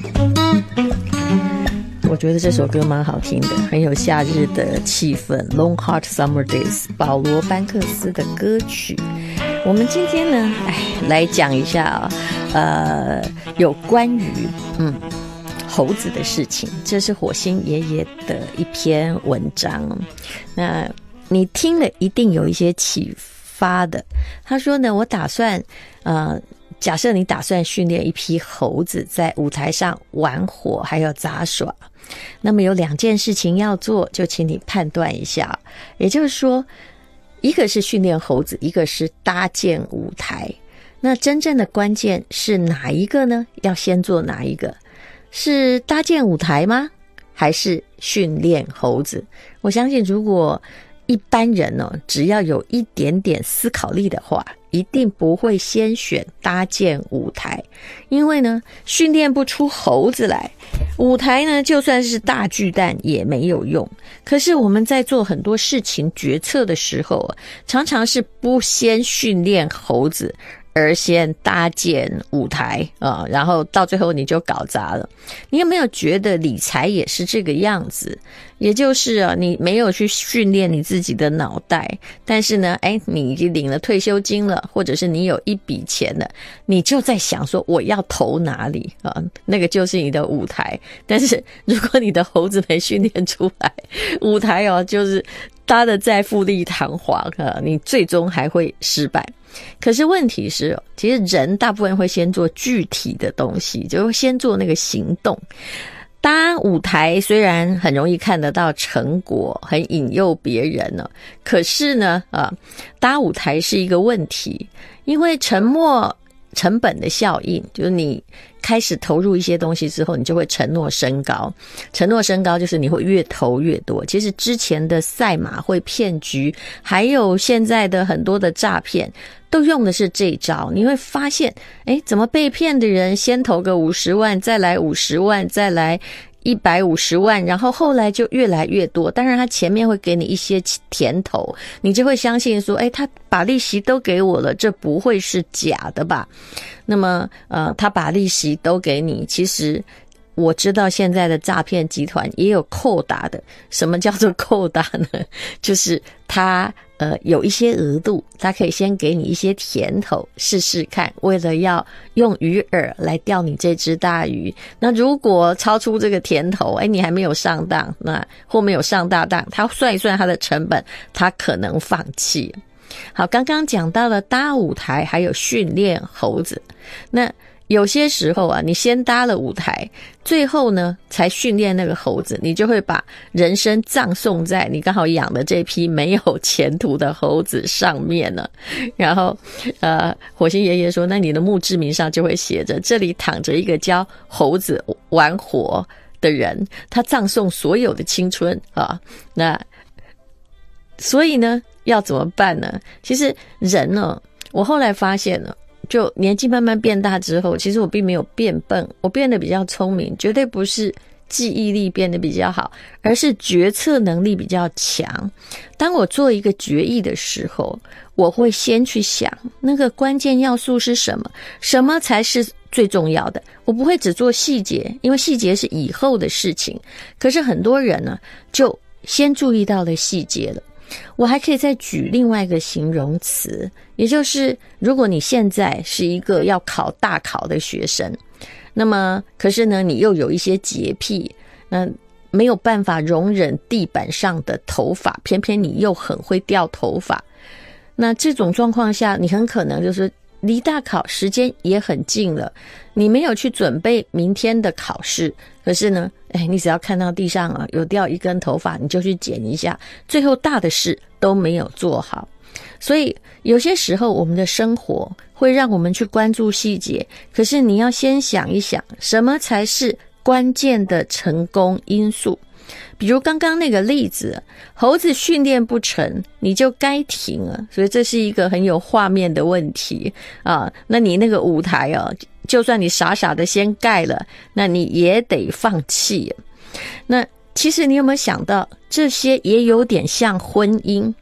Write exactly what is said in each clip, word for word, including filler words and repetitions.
我觉得这首歌蛮好听的，很有夏日的气氛。 Long Hot Summer Days 保罗班克斯的歌曲。我们今天呢，哎，来讲一下啊，呃，有关于嗯猴子的事情。这是火星爷爷的一篇文章，那你听了一定有一些启发的。他说呢，我打算呃假设你打算训练一批猴子在舞台上玩火还有杂耍，那么有两件事情要做，就请你判断一下。也就是说，一个是训练猴子，一个是搭建舞台。那真正的关键是哪一个呢？要先做哪一个？是搭建舞台吗？还是训练猴子？我相信如果一般人哦，只要有一点点思考力的话，一定不会先选搭建舞台。因为呢，训练不出猴子来，舞台呢就算是大巨蛋也没有用。可是我们在做很多事情决策的时候，常常是不先训练猴子，而先搭建舞台啊，然后到最后你就搞砸了。你有没有觉得理财也是这个样子？也就是啊，你没有去训练你自己的脑袋，但是呢，哎，你已经领了退休金了，或者是你有一笔钱了，你就在想说我要投哪里啊？那个就是你的舞台。但是如果你的猴子没训练出来，舞台哦，就是搭得再富丽堂皇啊，你最终还会失败。可是问题是，其实人大部分会先做具体的东西，就会先做那个行动。搭舞台虽然很容易看得到成果，很引诱别人呢，可是呢，啊，搭舞台是一个问题，因为沉没成本的效应，就是你开始投入一些东西之后，你就会承诺升高。承诺升高就是你会越投越多。其实之前的赛马会骗局，还有现在的很多的诈骗，都用的是这一招。你会发现，诶，怎么被骗的人先投个五十万，再来五十万，再来一百五十万，然后后来就越来越多。当然他前面会给你一些甜头，你就会相信说，诶，他把利息都给我了，这不会是假的吧？那么呃，他把利息都给你，其实我知道现在的诈骗集团也有扣打的。什么叫做扣打呢？就是他呃有一些额度，他可以先给你一些甜头试试看，为了要用鱼饵来钓你这只大鱼。那如果超出这个甜头，哎，你还没有上当，那后面有上大当，他算一算他的成本，他可能放弃。好，刚刚讲到了搭舞台还有训练猴子。那有些时候啊，你先搭了舞台，最后呢才训练那个猴子，你就会把人生葬送在你刚好养的这批没有前途的猴子上面了。然后呃，火星爷爷说，那你的墓志铭上就会写着，这里躺着一个教猴子玩火的人，他葬送所有的青春啊。那所以呢要怎么办呢？其实人呢，我后来发现了，就年纪慢慢变大之后，其实我并没有变笨，我变得比较聪明，绝对不是记忆力变得比较好，而是决策能力比较强。当我做一个决议的时候，我会先去想那个关键要素是什么，什么才是最重要的。我不会只做细节，因为细节是以后的事情。可是很多人呢，就先注意到了细节了。我还可以再举另外一个形容词，也就是如果你现在是一个要考大考的学生，那么可是呢你又有一些洁癖，那没有办法容忍地板上的头发，偏偏你又很会掉头发，那这种状况下，你很可能就是离大考时间也很近了，你没有去准备明天的考试，可是呢哎，你只要看到地上啊有掉一根头发，你就去捡一下，最后大的事都没有做好。所以有些时候我们的生活会让我们去关注细节，可是你要先想一想，什么才是关键的成功因素。比如刚刚那个例子，猴子训练不成，你就该停了，所以这是一个很有画面的问题啊。那你那个舞台啊，就算你傻傻的先盖了，那你也得放弃。那其实你有没有想到，这些也有点像婚姻。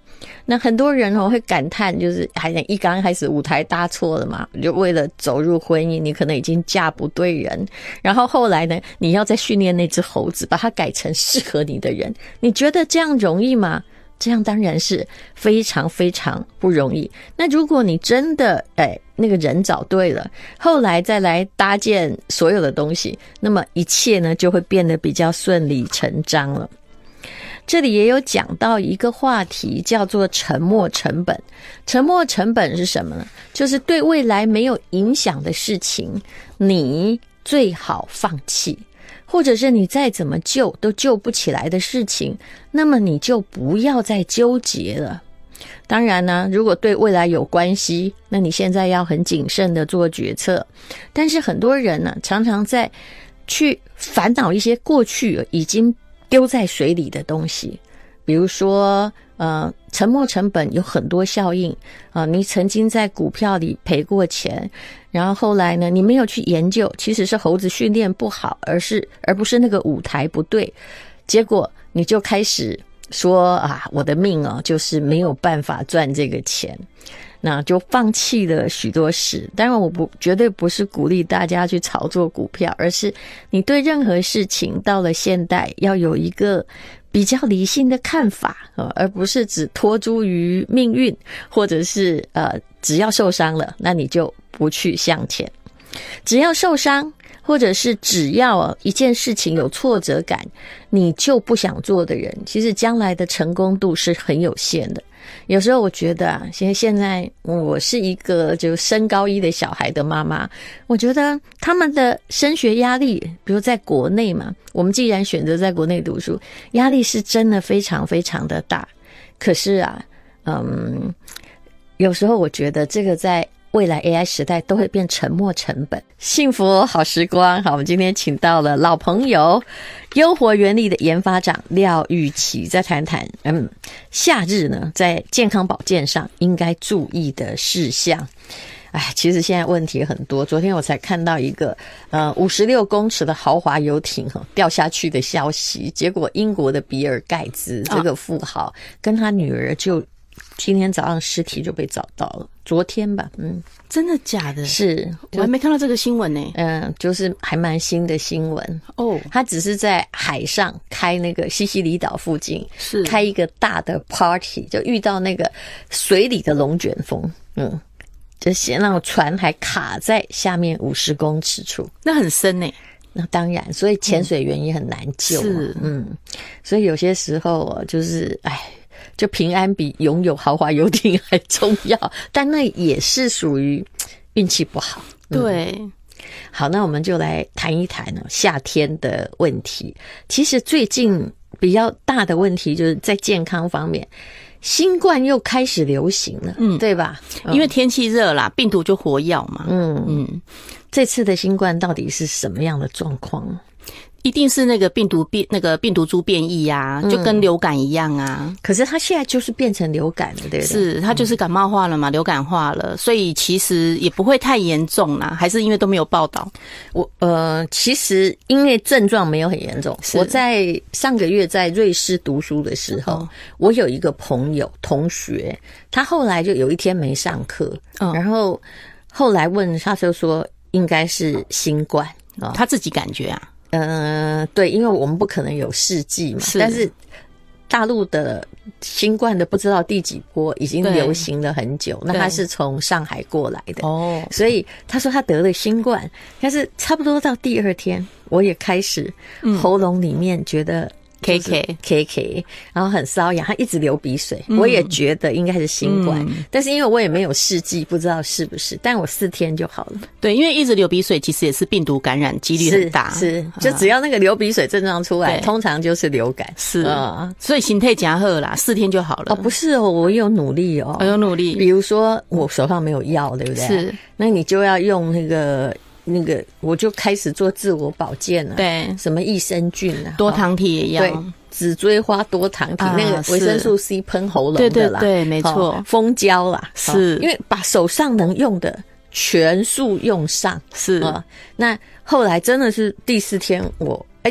那很多人哦会感叹，就是还一刚开始舞台搭错了嘛，就为了走入婚姻，你可能已经嫁不对人，然后后来呢，你要再训练那只猴子，把它改成适合你的人，你觉得这样容易吗？这样当然是非常非常不容易。那如果你真的哎那个人找对了，后来再来搭建所有的东西，那么一切呢就会变得比较顺理成章了。这里也有讲到一个话题，叫做沉没成本。沉没成本是什么呢？就是对未来没有影响的事情，你最好放弃。或者是你再怎么救都救不起来的事情，那么你就不要再纠结了。当然呢，如果对未来有关系，那你现在要很谨慎的做决策。但是很多人呢，常常在去烦恼一些过去已经丢在水里的东西，比如说呃，沉没成本有很多效应啊、呃，你曾经在股票里赔过钱，然后后来呢，你没有去研究，其实是猴子训练不好，而是而不是那个舞台不对，结果你就开始说啊，我的命哦，就是没有办法赚这个钱，那就放弃了许多事。当然我不绝对不是鼓励大家去炒作股票，而是你对任何事情到了现代要有一个比较理性的看法，而不是只托诸于命运，或者是呃只要受伤了，那你就不去向前。只要受伤，或者是只要一件事情有挫折感，你就不想做的人，其实将来的成功度是很有限的。有时候我觉得啊，现在现在我是一个就升高一的小孩的妈妈，我觉得他们的升学压力，比如在国内嘛，我们既然选择在国内读书，压力是真的非常非常的大。可是啊，嗯，有时候我觉得这个在未来 A I 时代都会变沉没成本。幸福好时光，好，我们今天请到了老朋友优活原力的研发长廖玉琦，再谈谈嗯，夏日呢在健康保健上应该注意的事项。哎，其实现在问题很多。昨天我才看到一个呃五十六公尺的豪华游艇掉下去的消息，结果英国的比尔盖茨这个富豪、哦、跟他女儿就今天早上尸体就被找到了，昨天吧，嗯， 真的假的？ 是， 我还没看到这个新闻呢。 嗯，就是还蛮新的新闻哦。 他只是在海上开那个西西里岛附近， 是开一个大的 party， 就遇到那个水里的龙卷风，嗯，就是那种船还卡在下面五十公尺处， 那很深呢。 那当然，所以潜水员也很难救、啊， 是， 嗯，所以有些时候就是哎。就平安比拥有豪华游艇还重要，但那也是属于运气不好。 对、 嗯，好，那我们就来谈一谈呢夏天的问题。其实最近比较大的问题就是在健康方面，新冠又开始流行了，嗯，对吧？ 因为天气热啦，病毒就活跃嘛。 嗯嗯，这次的新冠到底是什么样的状况？ 一定是那个病毒变那个病毒株变异啊，就跟流感一样啊、 嗯。可是它现在就是变成流感了，对不对？ 是，它就是感冒化了嘛，嗯、流感化了，所以其实也不会太严重啦，还是因为都没有报道。 我呃，其实因为症状没有很严重。我在上个月在瑞士读书的时候，哦、我有一个朋友同学，他后来就有一天没上课，哦、然后后来问他就说应该是新冠、哦、 他自己感觉啊。 呃，对，因为我们不可能有试剂嘛，是但是大陆的新冠的不知道第几波已经流行了很久，那他是从上海过来的哦，所以他说他得了新冠，但是差不多到第二天，我也开始喉咙里面觉得。 K K K K， 然后很瘙痒，他一直流鼻水、嗯，我也觉得应该是新冠、嗯，但是因为我也没有试剂，不知道是不是，但我四天就好了。 对，因为一直流鼻水，其实也是病毒感染几率很大， 是，是就只要那个流鼻水症状出来，通常就是流感， 是啊、嗯，所以心态加贺啦，四天就好了。 哦，不是哦，我有努力哦， 我有努力， 比如说我手上没有药，对不对？ 是， 那你就要用那个。那个我就开始做自我保健了、啊， 对， 什么益生菌啊， 多糖体也要， 对，紫锥花多糖体、啊、那个维生素 C 喷喉咙的啦， 对对对，没错， 蜂胶啦， 是因为把手上能用的全数用上， 是、 呃、那后来真的是第四天我，而且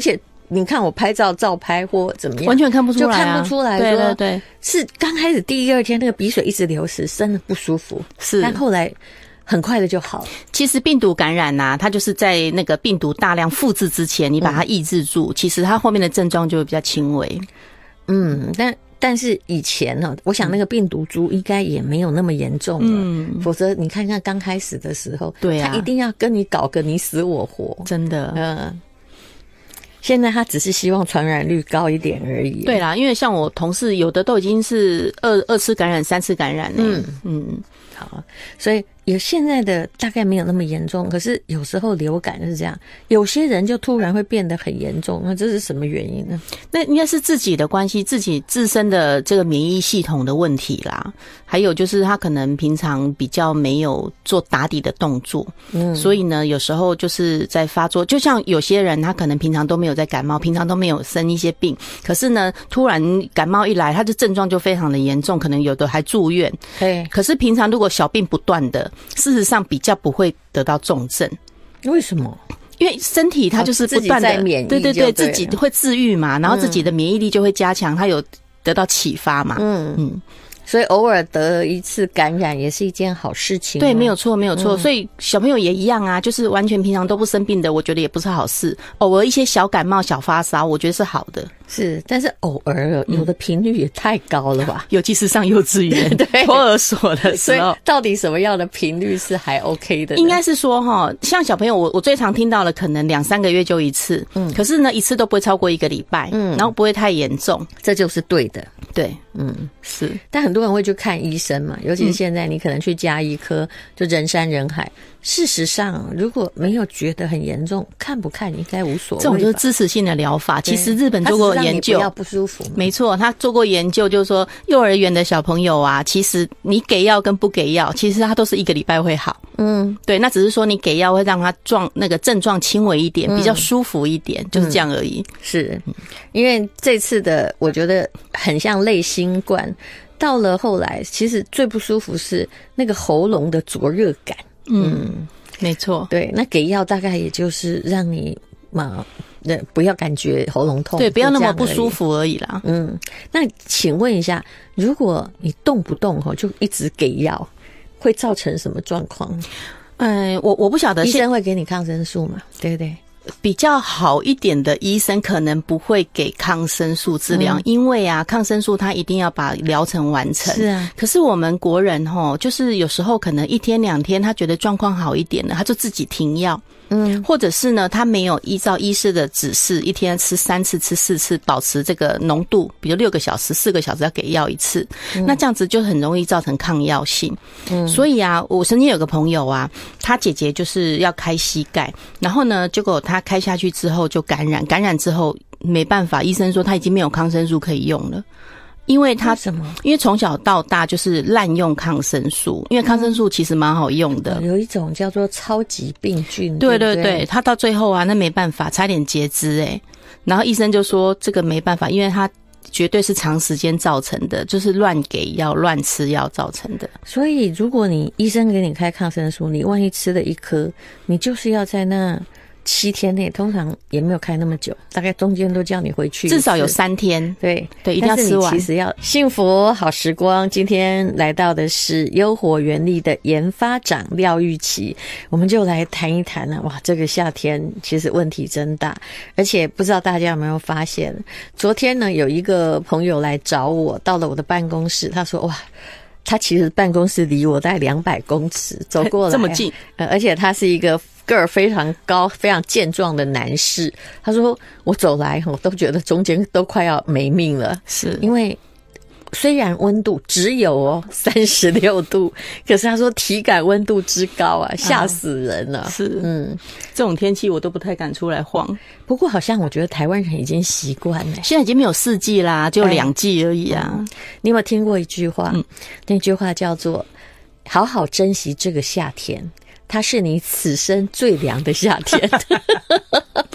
你看我拍照照拍或怎么样， 完全看不出来、啊， 就看不出来说， 对对对， 是刚开始第一二天那个鼻水一直流失，真的不舒服， 是， 但后来很快的就好了。 其实病毒感染啊，它就是在那个病毒大量复制之前，你把它抑制住，嗯、其实它后面的症状就会比较轻微。 嗯，但但是以前呢、哦，我想那个病毒株应该也没有那么严重了，嗯，否则你看看刚开始的时候， 对啊， 他一定要跟你搞个你死我活， 真的， 嗯。现在他只是希望传染率高一点而已。 对啦，因为像我同事有的都已经是二二次感染、三次感染了。嗯嗯， 好，所以有现在的大概没有那么严重，可是有时候流感是这样，有些人就突然会变得很严重，那这是什么原因呢？ 那应该是自己的关系，自己自身的这个免疫系统的问题啦。还有就是他可能平常比较没有做打底的动作，嗯，所以呢，有时候就是在发作。就像有些人他可能平常都没有在感冒，平常都没有生一些病，可是呢，突然感冒一来，他的症状就非常的严重，可能有的还住院。 对， 可是平常如果小病不断的，事实上比较不会得到重症。 为什么？ 因为身体它就是不断的、 哦、免疫， 对对对，自己会自愈嘛，然后自己的免疫力就会加强，它有得到启发嘛。嗯嗯。 所以偶尔得一次感染也是一件好事情。 对，没有错，没有错。嗯、所以小朋友也一样啊，就是完全平常都不生病的，我觉得也不是好事。偶尔一些小感冒、小发烧，我觉得是好的。 是，但是偶尔有的频率也太高了吧？ 嗯、尤其是上幼稚园、 对托儿所的时候， 到底什么样的频率是还 OK 的呢？ 应该是说哈，像小朋友，我我最常听到的可能两三个月就一次，嗯，可是呢一次都不会超过一个礼拜，嗯，然后不会太严重， 这就是对的。 对，嗯，是。 但很多人会去看医生嘛，尤其是现在你可能去家医科，嗯、就人山人海。事实上，如果没有觉得很严重，看不看应该无所谓。 这种就是支持性的疗法。其实日本做过研究， 不要不舒服。 没错，他做过研究，就是说幼儿园的小朋友啊，其实你给药跟不给药，其实他都是一个礼拜会好。嗯，对，那只是说你给药会让他状那个症状轻微一点，比较舒服一点，嗯、就是这样而已。 是，因为这次的我觉得很像类新冠，到了后来，其实最不舒服是那个喉咙的灼热感。 嗯，没错， 对，那给药大概也就是让你嘛，不要感觉喉咙痛， 对，不要那么不舒服而已啦。 嗯，那请问一下，如果你动不动就一直给药，会造成什么状况？ 嗯，我我不晓得， 医生会给你抗生素嘛？对不对？ 比较好一点的医生可能不会给抗生素治疗，嗯、因为啊，抗生素它一定要把疗程完成。 是啊， 可是我们国人齁，就是有时候可能一天两天，他觉得状况好一点了，他就自己停药。嗯，或者是呢，他没有依照医师的指示，一天吃三次、吃四次，保持这个浓度，比如六个小时、四个小时要给药一次，嗯、那这样子就很容易造成抗药性。嗯，所以啊，我曾经有个朋友啊，他姐姐就是要开膝盖，然后呢，结果他开下去之后就感染，感染之后没办法，医生说他已经没有抗生素可以用了。因为他什么？ 因为从小到大就是滥用抗生素，因为抗生素其实蛮好用的， 嗯、有一种叫做超级病菌。 对对对, 对, 对，他到最后啊，那没办法，差点截肢哎，然后医生就说这个没办法，因为他绝对是长时间造成的，就是乱给药、乱吃药造成的。 所以如果你医生给你开抗生素，你万一吃了一颗，你就是要在那七天内，通常也没有开那么久，大概中间都叫你回去， 至少有三天。对对，一定要吃完。 其实要幸福好时光。今天来到的是优活原力的研发长廖玉琪，我们就来谈一谈啊。哇，这个夏天其实问题真大，而且不知道大家有没有发现，昨天呢有一个朋友来找我，到了我的办公室，他说哇。他其实办公室离我大概两百公尺，走过来这么近， 呃，而且他是一个个儿非常高、非常健壮的男士。他说我走来，我都觉得中间都快要没命了， 是因为虽然温度只有哦三十六度，可是他说体感温度之高啊，吓死人了。 啊、是，嗯，这种天气我都不太敢出来晃。不过好像我觉得台湾人已经习惯了， 现在已经没有四季啦，就两季而已啊。 嗯、你有没有听过一句话？嗯、那句话叫做“好好珍惜这个夏天”。它是你此生最凉的夏天。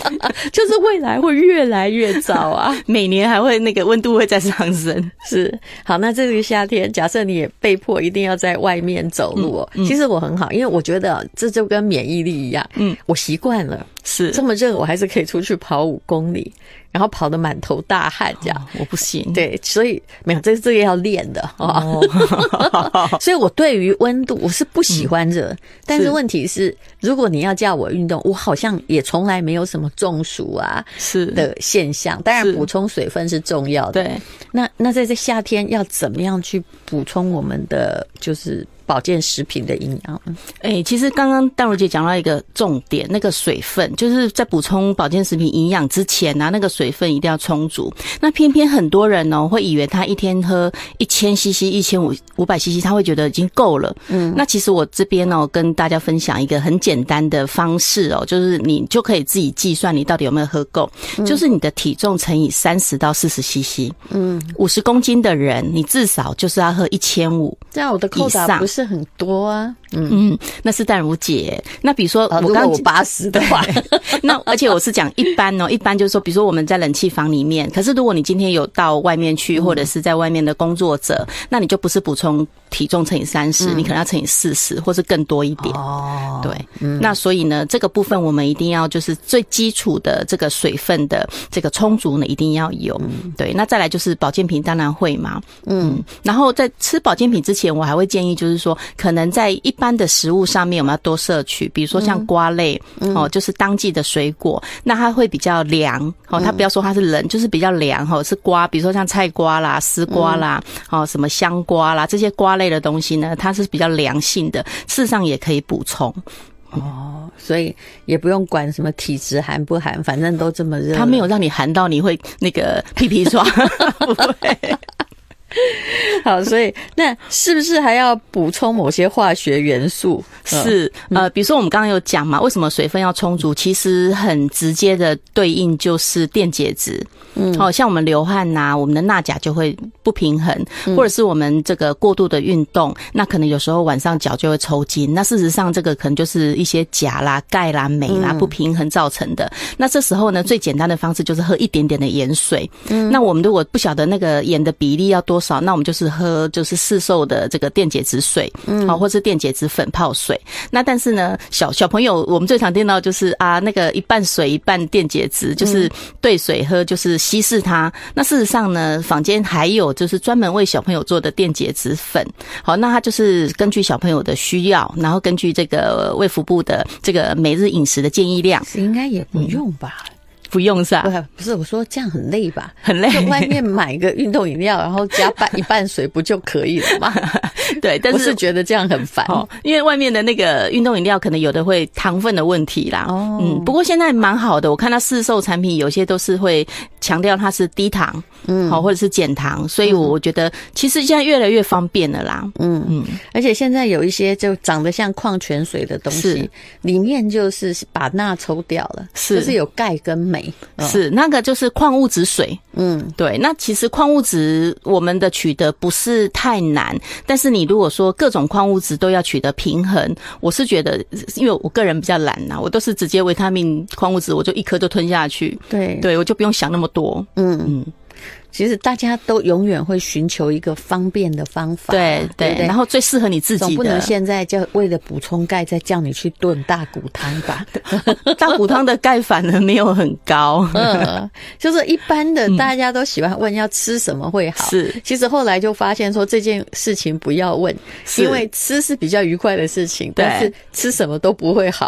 就是未来会越来越早啊， 每年还会那个温度会再上升。 是，好，那这个夏天，假设你也被迫一定要在外面走路哦，嗯嗯、其实我很好，因为我觉得这就跟免疫力一样，嗯，我习惯了， 是这么热，我还是可以出去跑五公里。然后跑得满头大汗这样、 哦、我不行。 对，所以没有，这这个要练的哦。所以我对于温度我是不喜欢热、嗯、但是问题是如果你要叫我运动，我好像也从来没有什么中暑啊是的现象。当然补充水分是重要的。对，那那在这夏天要怎么样去补充我们的就是保健食品的营养？ 哎、欸，其实刚刚淡如姐讲到一个重点，那个水分，就是在补充保健食品营养之前啊，那个水分一定要充足。那偏偏很多人哦，会以为他一天喝一千 C C、一千五百 C C， 他会觉得已经够了。嗯，那其实我这边哦，跟大家分享一个很简单的方式哦，就是你就可以自己计算你到底有没有喝够，嗯、就是你的体重乘以三十到四十 C C。嗯，五十公斤的人，你至少就是要喝一千五。 这样我的扣打不是是很多啊， 嗯嗯，那是淡如姐。那比如说我刚刚、 啊、如果我八十的话， 那而且我是讲一般哦，一般就是说，比如说我们在冷气房里面，可是如果你今天有到外面去，或者是在外面的工作者，嗯、那你就不是补充体重乘以三十、嗯，你可能要乘以四十，或是更多一点。哦，对，嗯，那所以呢，这个部分我们一定要就是最基础的这个水分的这个充足呢，一定要有。嗯、对，那再来就是保健品，当然会嘛，嗯，然后在吃保健品之前，我还会建议就是说，可能在一般的食物上面我们要多摄取，比如说像瓜类、嗯、哦，就是当季的水果，那它会比较凉哦，它不要说它是冷、嗯、就是比较凉哦，是瓜，比如说像菜瓜啦、丝瓜啦、嗯、哦什么香瓜啦，这些瓜类的东西呢，它是比较凉性的，事实上也可以补充。 哦，所以也不用管什么体质寒不寒，反正都这么热， 它没有让你寒到你会那个屁屁刷，不会。 好，所以那是不是还要补充某些化学元素？ 是，呃，比如说我们刚刚有讲嘛，为什么水分要充足？其实很直接的对应就是电解质。嗯，好、哦、像我们流汗呐、啊，我们的钠钾就会不平衡、嗯，或者是我们这个过度的运动，那可能有时候晚上脚就会抽筋。那事实上，这个可能就是一些钾啦、钙啦、镁啦不平衡造成的。嗯、那这时候呢，最简单的方式就是喝一点点的盐水。嗯，那我们如果不晓得那个盐的比例要多少，那我们就是喝就是市售的这个电解质水，嗯，好，或是电解质粉泡水。那但是呢，小小朋友我们最常听到就是啊，那个一半水一半电解质，就是兑水喝，就是稀释它。那事实上呢，坊间还有就是专门为小朋友做的电解质粉。好，那它就是根据小朋友的需要，然后根据这个卫福部的这个每日饮食的建议量， 应该也不用吧。嗯， 不用是吧？ 不是，我说这样很累吧？ 很累。 就外面买一个运动饮料，然后加半一半水不就可以了吗？ 对，但是我是觉得这样很烦、 哦，因为外面的那个运动饮料可能有的会糖分的问题啦。哦，嗯，不过现在蛮好的，我看它市售产品有些都是会强调它是低糖，嗯，好、哦、或者是减糖，所以我觉得其实现在越来越方便了啦。嗯嗯， 而且现在有一些就长得像矿泉水的东西，里面就是把钠抽掉了，是就是有钙跟镁。 是，那个就是矿物质水。嗯，对。那其实矿物质我们的取得不是太难，但是你如果说各种矿物质都要取得平衡，我是觉得，因为我个人比较懒呐、啊，我都是直接维他命矿物质，我就一颗就吞下去。对，对我就不用想那么多。嗯嗯。 其实大家都永远会寻求一个方便的方法， 对 对, 对, 对，然后最适合你自己的， 总不能现在就为了补充钙再叫你去炖大骨汤吧？ 大骨汤的钙反而没有很高， 嗯，就是一般的大家都喜欢问要吃什么会好，是、嗯，其实后来就发现说这件事情不要问，因为吃是比较愉快的事情，但是吃什么都不会好，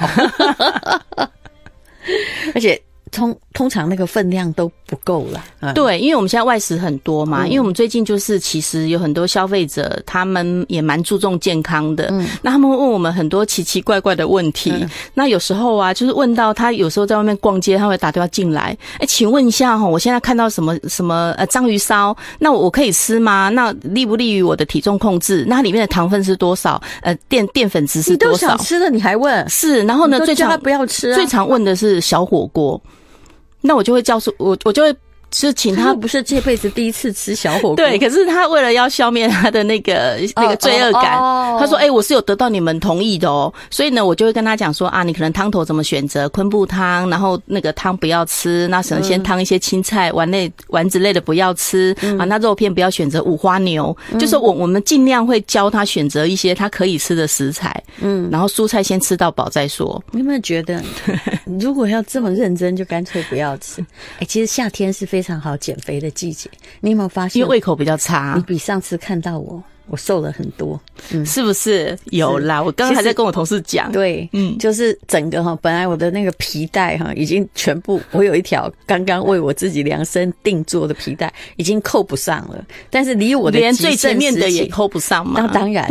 而且。通通常那个分量都不够啦、 嗯、对，因为我们现在外食很多嘛、嗯、因为我们最近就是其实有很多消费者他们也蛮注重健康的、嗯、那他们会问我们很多奇奇怪怪的问题、嗯、那有时候啊就是问到他有时候在外面逛街他会打电话进来，诶请问一下齁，我现在看到什么什么呃章鱼烧，那我可以吃吗？那利不利于我的体重控制？那它里面的糖分是多少？呃淀淀粉质是多少？ 你都想吃的你还问？ 是，然后呢最常不要吃、啊、 最常问的是小火锅。那我就会教出我，我就会就请他， 他不是这辈子第一次吃小火锅， 对，可是他为了要消灭他的那个那个罪恶感， 哦哦、 他说：“哎、欸，我是有得到你们同意的哦。”所以呢，我就会跟他讲说啊，你可能汤头怎么选择，昆布汤，然后那个汤不要吃，那可能先汤一些青菜、丸类、丸子类的不要吃、嗯、啊，那肉片不要选择五花牛，嗯、就是我我们尽量会教他选择一些他可以吃的食材，嗯，然后蔬菜先吃到饱再说。 你有没有觉得，如果要这么认真，就干脆不要吃？哎、欸，其实夏天是非常好减肥的季节，你有没有发现？ 因为胃口比较差， 你比上次看到我，我瘦了很多， 嗯，是不是？有啦，我刚刚还在跟我同事讲， 对，嗯，就是整个哈，本来我的那个皮带哈，已经全部，我有一条刚刚为我自己量身定做的皮带，已经扣不上了，但是离我的连最前面的也扣不上嘛？ 那当然。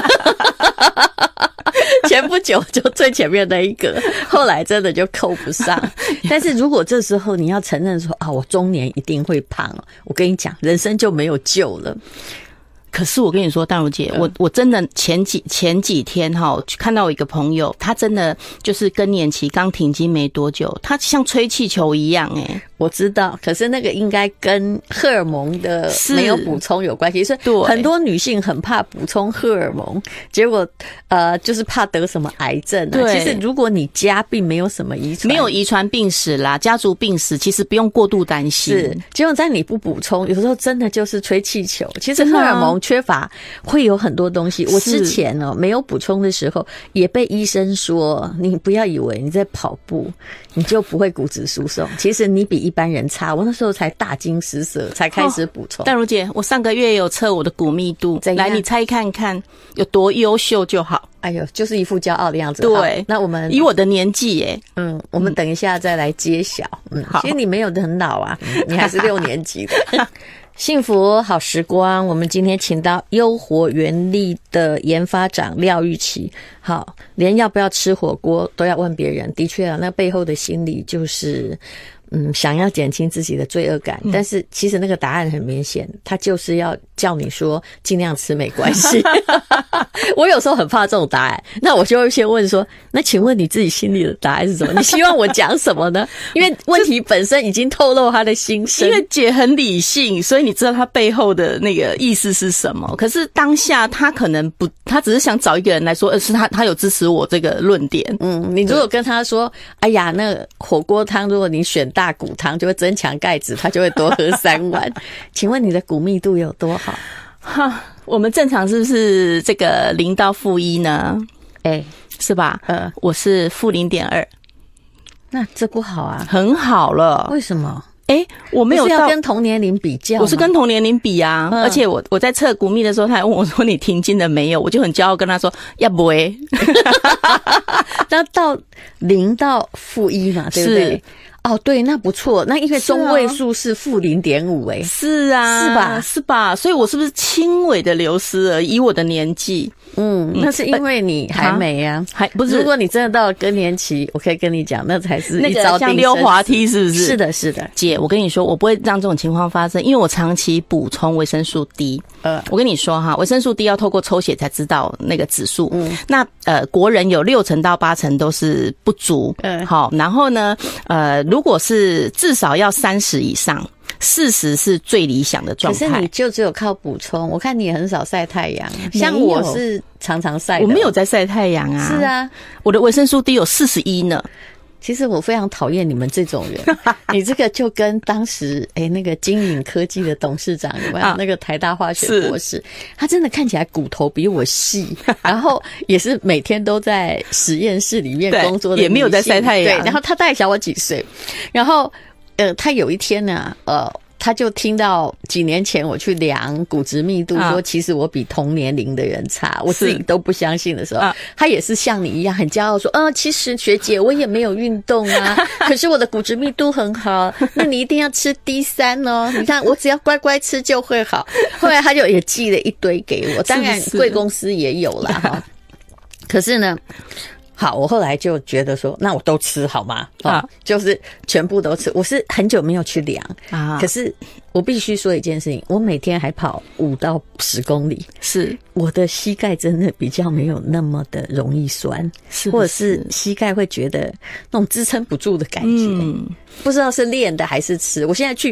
前不久就最前面的一个，后来真的就扣不上。但是如果这时候你要承认说啊，我中年一定会胖，我跟你讲，人生就没有救了。 可是我跟你说，淡如姐，我我真的前几前几天哈，看到我一个朋友，他真的就是更年期刚停经没多久，他像吹气球一样哎、欸。 我知道，可是那个应该跟荷尔蒙的没有补充有关系，所以很多女性很怕补充荷尔蒙，结果呃就是怕得什么癌症啊。其实如果你家并没有什么遗传， 没有遗传病史啦，家族病史，其实不用过度担心。 是，结果在你不补充，有时候真的就是吹气球。其实荷尔蒙缺乏会有很多东西。我之前哦没有补充的时候，也被医生说，你不要以为你在跑步你就不会骨质疏松，其实你比一般人差。我那时候才大惊失色，才开始补充。 淡如姐，我上个月有测我的骨密度，来你猜看看有多优秀就好。 哎呦，就是一副骄傲的样子。 对， 那我们以我的年纪耶， 嗯，我们等一下再来揭晓。嗯，好，其实你没有很老啊，你还是六年级的。幸福好时光，我们今天请到优活原力的研发长廖玉琪。好，连要不要吃火锅都要问别人，的确啊，那背后的心理就是嗯，想要减轻自己的罪恶感，但是其实那个答案很明显，他就是要叫你说尽量吃没关系。我有时候很怕这种答案，那我就会先问说，那请问你自己心里的答案是什么？你希望我讲什么呢？因为问题本身已经透露他的心声。 因为姐很理性，所以你知道他背后的那个意思是什么。可是当下他可能不，他只是想找一个人来说，呃，是他他有支持我这个论点。嗯， 你如果跟他说，哎呀，那个火锅汤如果你选大骨汤就会增强钙质，他就会多喝三碗。请问你的骨密度有多好？ 哈，我们正常是不是这个零到负一呢？哎、欸，是吧？呃，我是负零点二， 那这不好啊， 很好了。 为什么？ 哎、欸，我没有到， 不是要跟同年龄比较， 我是跟同年龄比啊。嗯、而且我我在测骨密的时候，他还问我说：“你停经了没有？”我就很骄傲跟他说：“要不诶。” 那到零到负一嘛，对不对？哦，对，那不错。那因为中位数是负零点五，哎， 是啊， 是吧？ 是吧？所以我是不是轻微的流失了？以我的年纪， 嗯，那是因为你还没啊， 还不是。 如果你真的到了更年期，我可以跟你讲，那才是一招定生死。 那个像溜滑梯，是不是？ 是的，是的。 姐，我跟你说，我不会让这种情况发生，因为我长期补充维生素 D。呃，我跟你说哈，维生素 D 要透过抽血才知道那个指数。嗯，那呃，国人有六成到八成都是不足。嗯，好，然后呢，呃。如果是至少要三十以上，四十是最理想的状态。 可是你就只有靠补充，我看你也很少晒太阳，像我是常常晒的。 我没有在晒太阳啊。 是啊， 我的维生素 D 有四十一呢。 其实我非常讨厌你们这种人，你这个就跟当时诶、欸、那个精颖科技的董事长有没有、啊、那个台大化学博士，他真的看起来骨头比我细，然后也是每天都在实验室里面工作的， 也没有在晒太阳。 对，然后他大概小我几岁，然后呃他有一天呢呃。他就听到几年前我去量骨质密度，说其实我比同年龄的人差，我自己都不相信的时候，他也是像你一样很骄傲说，呃，其实学姐我也没有运动啊，可是我的骨质密度很好，那你一定要吃 D 三 哦，你看我只要乖乖吃就会好。后来他就也寄了一堆给我，当然贵公司也有啦哈。可是呢。好，我后来就觉得说，那我都吃好吗？啊、哦，就是全部都吃。我是很久没有去量啊，可是我必须说一件事情，我每天还跑五到十公里， 是我的膝盖真的比较没有那么的容易酸，是或者是膝盖会觉得那种支撑不住的感觉。嗯，不知道是练的还是吃。我现在去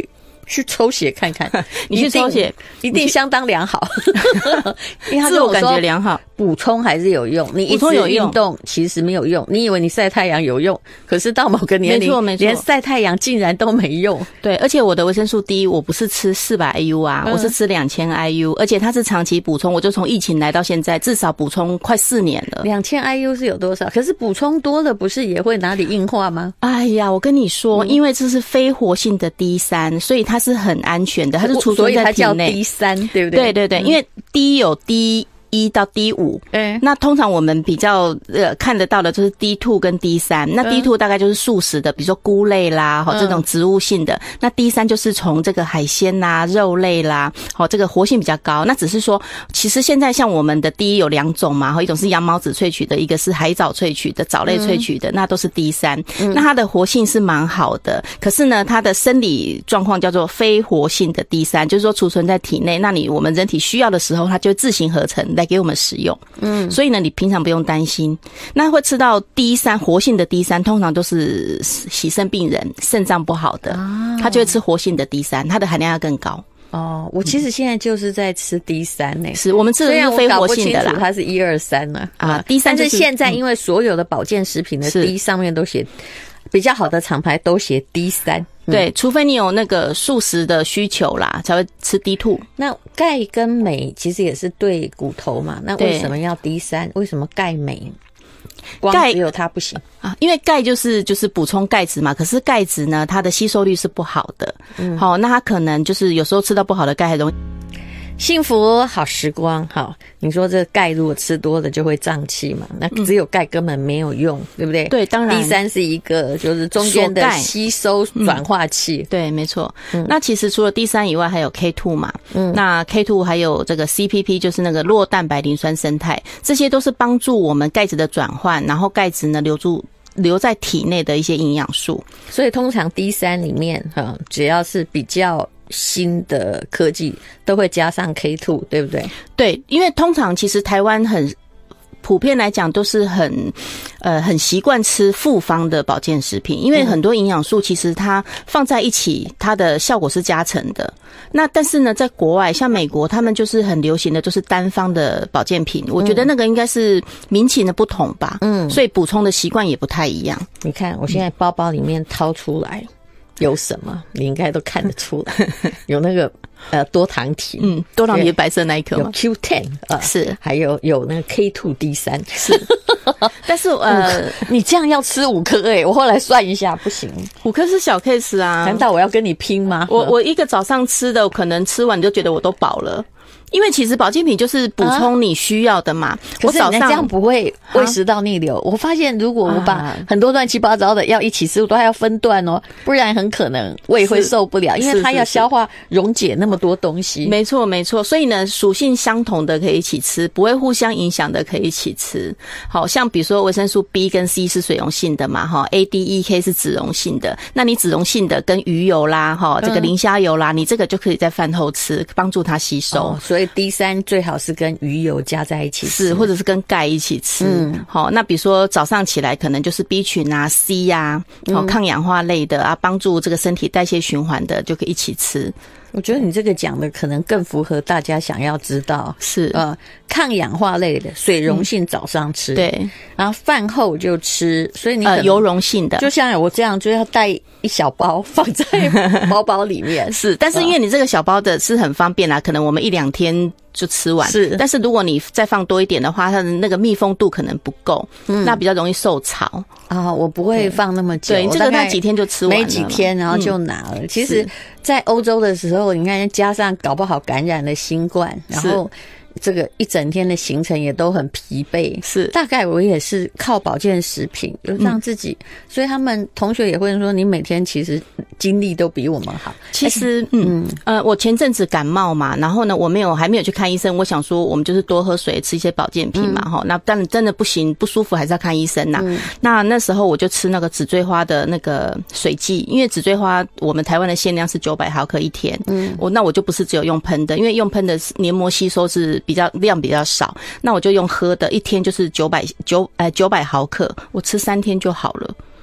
去抽血看看， 你去抽血一定相当良好，因为他自我感觉良好， 补充还是有用。你一直运动其实没有用，你以为你晒太阳有用，可是到某个年龄， 没错没错， 连晒太阳竟然都没用。 对，而且我的维生素 D 我不是吃四百 I U 啊，嗯、我是吃两千 I U， 而且它是长期补充，我就从疫情来到现在，至少补充快四年了。 两千 I U 是有多少？可是补充多了，不是也会哪里硬化吗？ 哎呀，我跟你说，嗯、因为这是非活性的 D 三，所以它是很安全的，它是储存在体内。 所以它叫 D 三，对不对？ 对对对，嗯、因为 D 有 D。一到 D 五，嗯，那通常我们比较呃看得到的就是 D 二 跟 D 三，那 D 二 大概就是素食的，比如说菇类啦，好、嗯、这种植物性的，那 D 三 就是从这个海鲜啦、肉类啦，好这个活性比较高。那只是说，其实现在像我们的 D 有两种嘛，一种是羊毛籽萃取的，一个是海藻萃取的，藻类萃取的，嗯、那都是 D 三，嗯、那它的活性是蛮好的，可是呢，它的生理状况叫做非活性的 D 三，就是说储存在体内，那你我们人体需要的时候，它就会自行合成来给我们使用，嗯，所以呢，你平常不用担心。那会吃到 D 三活性的 D 三，通常都是洗肾病人、肾脏不好的，啊、他就会吃活性的 D 三，它的含量要更高。 哦，我其实现在就是在吃 D 三呢、欸， 是我们吃的是非活性的啦， 它是一二三呢啊 ，D 三、就是、 但是现在因为所有的保健食品的 D 上面都写。比较好的厂牌都写 D 三，嗯、 对，除非你有那个素食的需求啦，才会吃 D 二。 那钙跟镁其实也是对骨头嘛，那为什么要 D 三？为什么钙镁光只有它不行啊？因为钙就是就是补充钙质嘛，可是钙质呢，它的吸收率是不好的。嗯，好，那它可能就是有时候吃到不好的钙，很容易。 幸福好时光，好，你说这钙如果吃多了就会胀气嘛？那只有钙根本没有用，嗯、对不对？ 对，当然。 第三是一个就是中间的吸收转化器， 嗯、对，没错。嗯、那其实除了 D 三以外，还有 K 二 嘛，嗯，那 K 二 还有这个 C P P， 就是那个酪蛋白磷酸生态，这些都是帮助我们钙质的转换，然后钙质呢留住。留在体内的一些营养素， 所以通常 D 三 里面哈，只要是比较新的科技，都会加上 K 二， 对不对？ 对，因为通常其实台湾很普遍来讲都是很呃很习惯吃复方的保健食品，因为很多营养素其实它放在一起，它的效果是加成的。那但是呢，在国外像美国，他们就是很流行的就是单方的保健品，我觉得那个应该是民情的不同吧，嗯，所以补充的习惯也不太一样。 你看我现在包包里面掏出来有什么，你应该都看得出来，有那个呃多糖体， 嗯，多糖体白色那一颗有 Q 十 啊、呃， 是， 还有有那个 K 二 D 三， 是。但是呃， 你这样要吃五颗哎，我后来算一下不行， 五颗是小 case 啊， 难道我要跟你拼吗？ 我我一个早上吃的，可能吃完就觉得我都饱了。因为其实保健品就是补充你需要的嘛。啊、 我早上这样不会胃食道逆流。啊、我发现如果我把很多乱七八糟的要一起吃，我都还要分段哦，不然很可能胃会受不了，因为它要消化溶解那么多东西。 没错没错，所以呢，属性相同的可以一起吃，不会互相影响的可以一起吃。好像比如说维生素 B 跟 C 是水溶性的嘛，哈 ，A D E K 是脂溶性的。那你脂溶性的跟鱼油啦，哈，这个磷虾油啦，嗯、你这个就可以在饭后吃，帮助它吸收。 哦、所以 D 三 最好是跟鱼油加在一起吃， 是，或者是跟钙一起吃。嗯，好，那比如说早上起来可能就是 B 群啊、C 呀、啊，好、嗯、抗氧化类的啊，帮助这个身体代谢循环的，就可以一起吃。 我觉得你这个讲的可能更符合大家想要知道， 是呃抗氧化类的水溶性早上吃，嗯、 对， 然后饭后就吃，所以你呃油溶性的， 就像我这样就要带一小包放在包包里面， 是，但是因为你这个小包的是很方便啦，可能我们一两天就吃完， 是， 但是如果你再放多一点的话，它的那个密封度可能不够，嗯，那比较容易受潮啊。我不会放那么久， 对，这个那几天就吃完了， 没几天然后就拿了。嗯、其实，在欧洲的时候，你看加上搞不好感染了新冠，然后这个一整天的行程也都很疲惫，是，大概我也是靠保健食品就让自己、嗯、所以他们同学也会说你每天其实精力都比我们好。 其实嗯呃我前阵子感冒嘛，然后呢我没有还没有去看医生，我想说我们就是多喝水吃一些保健品嘛齁、嗯、那但真的不行不舒服还是要看医生啦、嗯、那那时候我就吃那个紫锥花的那个水剂，因为紫锥花我们台湾的限量是九百毫克一天，嗯，我那我就不是只有用喷的，因为用喷的黏膜吸收是比较量比较少，那我就用喝的，一天就是九百九呃九百毫克，我吃三天就好了。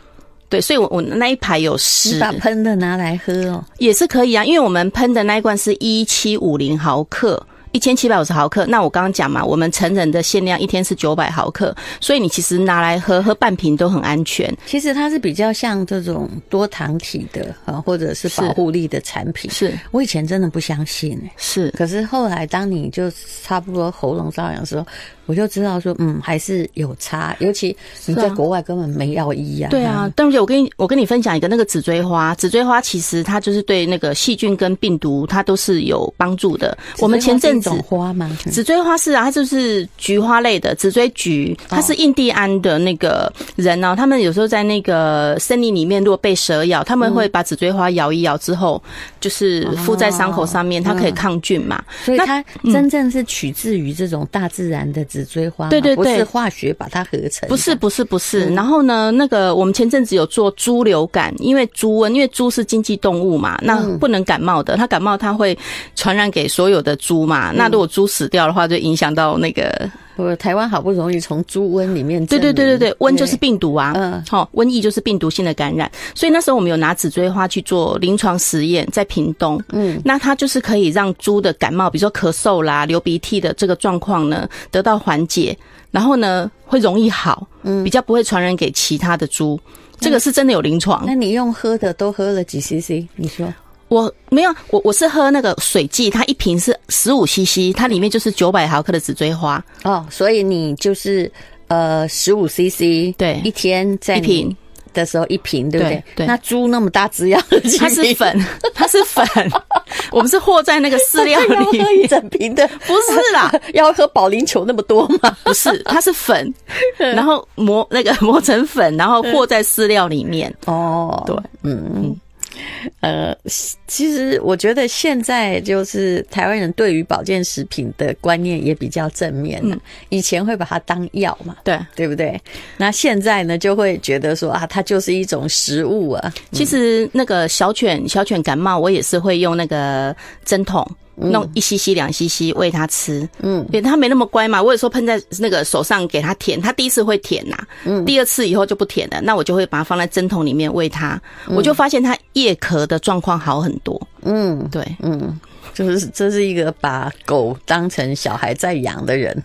对，所以我我那一排有十， 你把喷的拿来喝哦， 也是可以啊，因为我们喷的那一罐是一七五零毫克。一千七百五十毫克，那我刚刚讲嘛，我们成人的限量一天是九百毫克，所以你其实拿来喝，喝半瓶都很安全。 其实它是比较像这种多糖体的啊，或者是保护力的产品。 是， 我以前真的不相信欸， 是， 可是后来当你就差不多喉咙瘙痒的时候，我就知道说，嗯，还是有差，尤其你在国外根本没药医啊。 对啊，但是我跟你我跟你分享一个那个紫锥花，紫锥花其实它就是对那个细菌跟病毒它都是有帮助的。我们前阵子紫锥花吗？ 紫锥花是啊，它就是菊花类的紫锥菊，它是印第安的那个人哦，他们有时候在那个森林里面，如果被蛇咬，他们会把紫锥花摇一摇之后，就是敷在伤口上面，它可以抗菌嘛。 所以它真正是取自于这种大自然的紫锥花， 对对对， 不是化学把它合成。 不是不是不是。然后呢，那个我们前阵子有做猪流感，因为猪瘟，因为猪是经济动物嘛，那不能感冒的，它感冒它会传染给所有的猪嘛。那如果猪死掉的话，就影响到那个。 我台湾好不容易从猪瘟里面， 对对对对对，瘟就是病毒啊，嗯，好、哦，瘟疫就是病毒性的感染，所以那时候我们有拿紫锥花去做临床实验，在屏东，嗯，那它就是可以让猪的感冒，比如说咳嗽啦、流鼻涕的这个状况呢得到缓解，然后呢会容易好，嗯，比较不会传染给其他的猪，这个是真的有临床。 那你用喝的都喝了几 C C？ 你说？ 我没有，我我是喝那个水剂，它一瓶是十五 C C， 它里面就是九百毫克的紫锥花。哦， 所以你就是呃十五 C C， 对，一天在一瓶的时候一瓶，对不对？对。那猪那么大只要它是粉，它是粉，我们是和在那个饲料里。 要喝一整瓶的？ 不是啦， 要喝保龄球那么多吗？ 不是，它是粉，然后磨那个磨成粉，然后和在饲料里面。哦，对，嗯嗯。 呃，其实我觉得现在就是台湾人对于保健食品的观念也比较正面了，嗯，以前会把它当药嘛， 对对不对？那现在呢，就会觉得说啊，它就是一种食物啊。 其实那个小犬小犬感冒，我也是会用那个针筒。弄一 C C 两 C C 喂它吃，嗯，对，它没那么乖嘛。我有时候喷在那个手上给它舔，它第一次会舔呐，嗯，第二次以后就不舔了。那我就会把它放在针筒里面喂它，嗯，我就发现它夜咳的状况好很多。嗯，对， 嗯，就是这是一个把狗当成小孩在养的人。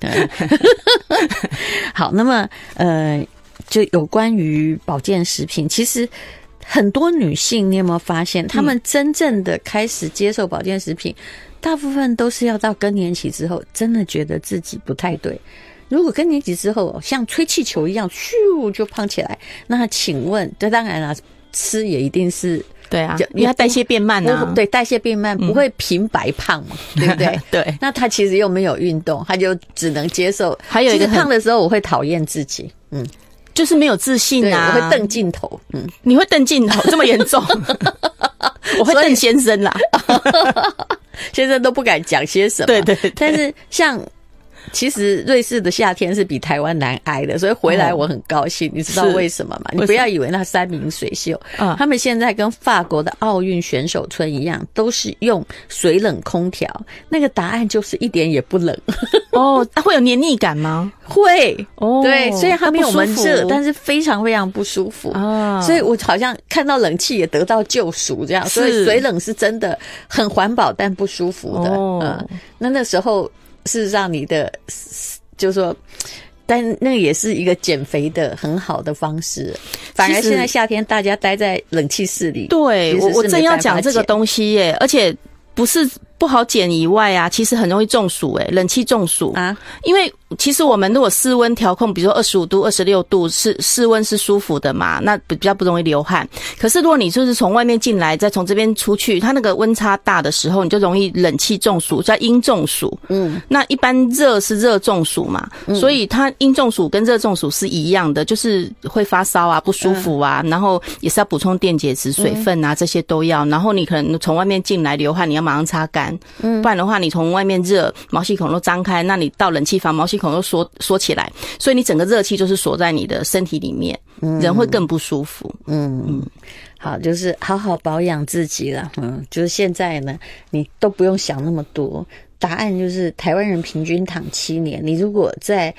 好，那么呃，就有关于保健食品，其实。很多女性，你有没有发现，她们真正的开始接受保健食品，嗯，大部分都是要到更年期之后，真的觉得自己不太对。如果更年期之后像吹气球一样，咻就胖起来，那请问，这当然了，吃也一定是对啊，因为它代谢变慢啊， 对，代谢变慢，不会平白胖嘛，嗯，对不对？ 对。 那他其实又没有运动，他就只能接受。 还有一个胖的时候，我会讨厌自己，嗯。 就是没有自信啊！ 我会瞪镜头，嗯， 你会瞪镜头这么严重？我会瞪先生啦， 先生都不敢讲些什么。 对 对, 对， 但是像其实瑞士的夏天是比台湾难挨的，所以回来我很高兴。哦，你知道为什么吗？你不要以为那山明水秀，嗯，他们现在跟法国的奥运选手村一样，都是用水冷空调。那个答案就是一点也不冷。 哦，它会有黏腻感吗？ 会哦，对，虽然它没有我们热，但是非常非常不舒服啊。所以我好像看到冷气也得到救赎，这样。所以水冷是真的很环保，但不舒服的。哦，嗯，那那时候事实上你的就是说，但那个也是一个减肥的很好的方式。反而现在夏天大家待在冷气室里， 对，我我正要讲这个东西耶，而且不是不好减以外啊，其实很容易中暑诶，冷气中暑啊，因为其实我们如果室温调控，比如说二十五度、二十六度，是室温是舒服的嘛，那比较不容易流汗。可是如果你就是从外面进来，再从这边出去，它那个温差大的时候，你就容易冷气中暑，叫阴中暑。嗯，那一般热是热中暑嘛，嗯，所以它阴中暑跟热中暑是一样的，就是会发烧啊、不舒服啊，嗯，然后也是要补充电解质、水分啊，嗯，这些都要。然后你可能从外面进来流汗，你要马上擦干，嗯，不然的话，你从外面热，毛细孔都张开，那你到冷气房，毛细孔都缩缩起来，所以你整个热气就是锁在你的身体里面，嗯，人会更不舒服。嗯嗯， 好，就是好好保养自己啦。嗯，就是现在呢，你都不用想那么多，答案就是台湾人平均躺七年，你如果在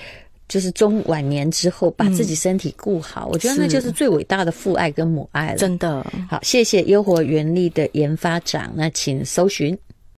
就是中晚年之后把自己身体顾好，嗯、我觉得那就是最伟大的父爱跟母爱了。 真的。 好，谢谢优活原力的研发长，那请搜寻